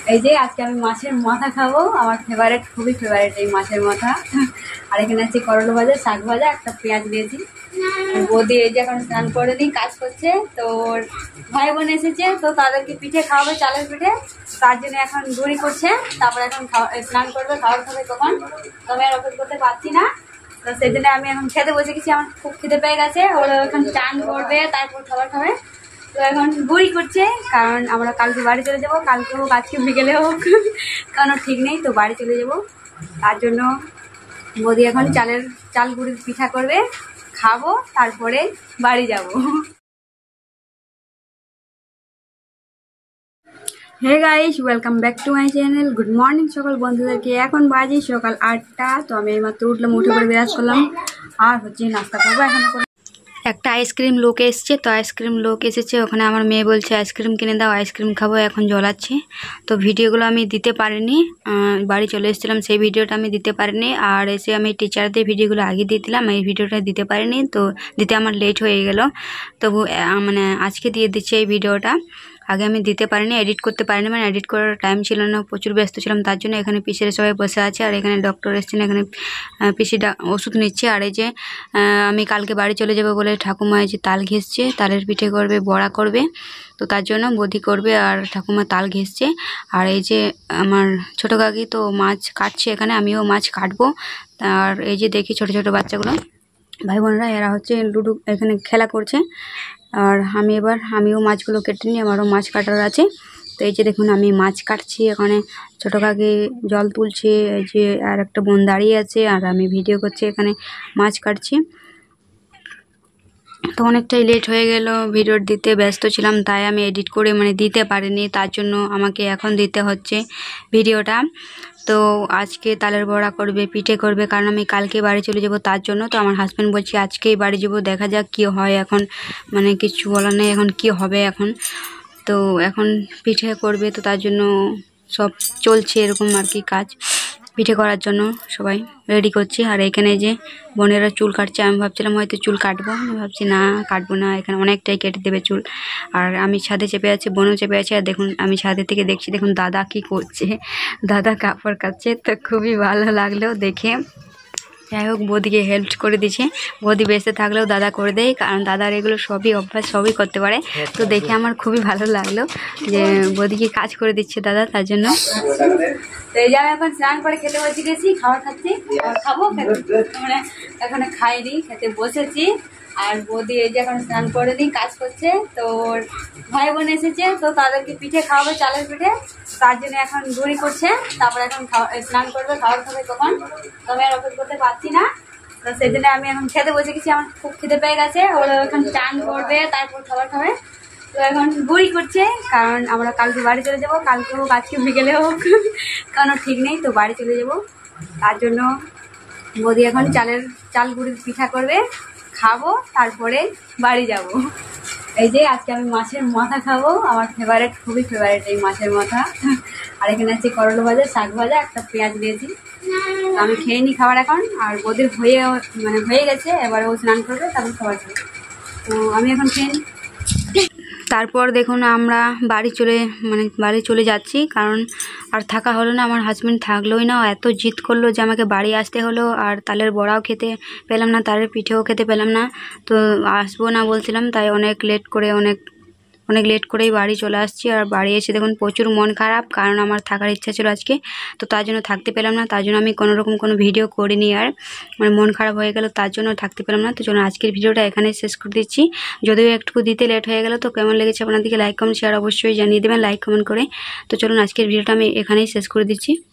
এই যে আজকে আমি মাছের মাথা খাবো, আমার ফেভারিট, খুবই ফেভারিট এই মাছের মাথা। আর এখানে আছে করলা ভাজা, শাক ভাজা, একটা পেঁয়াজ দিয়েছি। বৌদি এই যে এখন স্নান করে দিই, কাজ করছে। তো ভাই বোন এসেছে, তো তাদেরকে পিঠে খাওয়াবে, চালের পিঠে। তার জন্য এখন গুঁড়ি করছে, তারপর এখন স্নান করবে, খাবার খাবে। তখন তবে আর অপেক্ষা করতে পারছি না, তো সেই জন্য আমি এখন খেতে বসে গেছি। আমার খুব খিদে পেয়ে গেছে, ওরা এখন চান করবে, তারপর খাবার খাবে। তো এখন গুঁড়ি করছে, কারণ আমরা কালকে বাড়ি চলে যাবো, কালকে হোক আজকে বিকেলে হোক, কারণ ঠিক নেই, তো বাড়ি চলে যাব। তার জন্য বৌদি এখন চাল গুঁড়ির পিঠা করবে, খাবো, তারপরে বাড়ি যাব। Hey guys, welcome back to my channel. Good morning সকল বন্ধুদেরকে। এখন বাজে সকাল 8টা। তো আমি এইমাত্র উঠলাম, উঠে করে বিরাজ করলাম, আর হচ্ছে নাস্তা করবো। এখন একটা আইসক্রিম লোক এসছে, তো আইসক্রিম লোক এসেছে, ওখানে আমার মেয়ে বলছে আইসক্রিম কিনে দাও, আইসক্রিম খাবো, এখন জ্বলাচ্ছে। তো ভিডিওগুলো আমি দিতে পারিনি, বাড়ি চলে এসেছিলাম, সেই ভিডিওটা আমি দিতে পারিনি। আর এসে আমি টিচারদের ভিডিওগুলো আগে দিয়েছিলাম, এই ভিডিওটা দিতে পারিনি, তো দিতে আমার লেট হয়ে গেল। তবু মানে আজকে দিয়ে দিচ্ছি এই ভিডিওটা। আগে আমি দিতে পারিনি, এডিট করতে পারিনি, মানে এডিট করার টাইম ছিল না, প্রচুর ব্যস্ত ছিলাম। তার জন্য এখানে পিসিরা সবাই বসে আছে, আর এখানে ডক্টর এসেছেন, এখানে পিসিটা ওষুধ নিচ্ছে। আর এই যে আমি কালকে বাড়ি চলে যাবো বলে ঠাকুমা এই যে তাল ঘেঁষছে, তালের পিঠে করবে, বড়া করবে, তো তার জন্য বৌদি করবে, আর ঠাকুমা তাল ঘেঁষছে। আর এই যে আমার ছোটো কাকি তো মাছ কাটছে, এখানে আমিও মাছ কাটবো। আর এই যে দেখি ছোটো ছোটো বাচ্চাগুলো, ভাই বোনরা, এরা হচ্ছে লুডো এখানে খেলা করছে। আর আমিও মাছগুলো কেটে নিই, আমারও মাছ কাটার আছে। তো এই যে দেখুন আমি মাছ কাটছি, এখানে ছোটো কাকি জল তুলছে, এই যে আর একটা বোন দাঁড়িয়ে আছে, আর আমি ভিডিও করছি, এখানে মাছ কাটছি। তো অনেকটাই লেট হয়ে গেল, ভিডিও দিতে ব্যস্ত ছিলাম, তাই আমি এডিট করে মানে দিতে পারিনি, তার জন্য আমাকে এখন দিতে হচ্ছে ভিডিওটা। তো আজকে তালের বড়া করবে, পিঠে করবে, কারণ আমি কালকে বাড়ি চলে যাব, তার জন্য। তো আমার হাজব্যান্ড বলছে আজকেই বাড়ি যাব, দেখা যাক কী হয় এখন, মানে কিছু বলার নেই এখন কি হবে এখন। তো এখন পিঠে করবে, তো তার জন্য সব চলছে এরকম আর কি কাজ। পিঠে করার জন্য সবাই রেডি করছি। আর এখানে যে বোনেরা চুল কাটছে, আমি ভাবছিলাম হয়তো চুল কাটবো, ভাবছি না কাটবো না, এখানে অনেকটাই কেটে দেবে চুল। আর আমি ছাদে চেপে আছি, বোনও চেপে আছে। আর দেখুন আমি ছাদে থেকে দেখছি, দেখুন দাদা কি করছে, দাদা কাপড় কাচ্ছে, তো খুবই ভালো লাগলো দেখে। যাই হোক, বৌদিকে হেল্প করে দিচ্ছে, বৌদি বেঁচে থাকলেও দাদা করে দেয়, কারণ দাদার এগুলো সবই অভ্যাস, সবই করতে পারে। তো দেখে আমার খুবই ভালো লাগলো যে বৌদিকে কাজ করে দিচ্ছে দাদা, তার জন্য। তো এই যে আমি এখন স্নান করে খেতে বসে গেছি, খাবার খাচ্ছি, খাবো মানে এখানে খাইনি, খেতে বসেছি। আর বৌদি এই যে এখন স্নান করে দিই, কাজ করছে। তো ভাই বোন এসেছে, তো তাদেরকে পিঠে খাওয়াবে, চালের পিঠে। তার জন্য এখন গুঁড়ি করছে, তারপর এখন স্নান করবে, খাবার খাবে। তবে আর অপেক্ষা করতে পারছি না, তো সেই জন্য আমি এখন খেতে বসে গেছি। আমার খুব খিদে পেয়ে গেছে, ওরা এখন চান করবে, তারপর খাবার খাবে। তো এখন গুঁড়ি করছে, কারণ আমরা কালকে বাড়ি চলে যাব, কালকে হোক আজকে বিকেলে হোক, কারণ ঠিক নেই, তো বাড়ি চলে যাব। তার জন্য বৌদি এখন চাল গুঁড়ির পিঠা করবে, খাবো, তারপরে বাড়ি যাব। এই যে আজকে আমি মাছের মাথা খাবো, আমার ফেভারিট, খুবই ফেভারিট এই মাছের মাথা। আর এখানে আছে করলা ভাজা, শাক ভাজা, একটা পেঁয়াজ দিয়েছি। আমি খেয়ে নিই খাবার এখন। আর ওদের হয়ে গেছে, এবার ও স্নান করবে, তারপর খাবার খাবে। তো আমি এখন খেয়ে নিই। তারপর দেখুন আমরা বাড়ি চলে যাচ্ছি, কারণ আর থাকা হলো না, আমার হাজব্যান্ড থাকলোই না, এত জিদ করলো যে আমাকে বাড়ি আসতে হলো। আর তালের বড়াও খেতে পেলাম না, তালের পিঠেও খেতে পেলাম না, তো আসবো না বলছিলাম, তাই অনেক লেট করেই বাড়ি চলে আসছি। আর বাড়ি এসে দেখুন প্রচুর মন খারাপ, কারণ আমার থাকার ইচ্ছা ছিল আজকে, তো তার জন্য থাকতে পেলাম না, তার জন্য আমি কোনো ভিডিও করিনি। আর মানে মন খারাপ হয়ে গেল, তার জন্য থাকতে পেলাম না। তো চলুন আজকের ভিডিওটা এখানেই শেষ করে দিচ্ছি, যদিও একটু দিতে লেট হয়ে গেল। তো কেমন লেগেছে আপনাদেরকে লাইক কমেন্ট শেয়ার অবশ্যই জানিয়ে দেবেন, লাইক কমেন্ট করে। তো চলুন আজকের ভিডিওটা আমি এখানেই শেষ করে দিচ্ছি।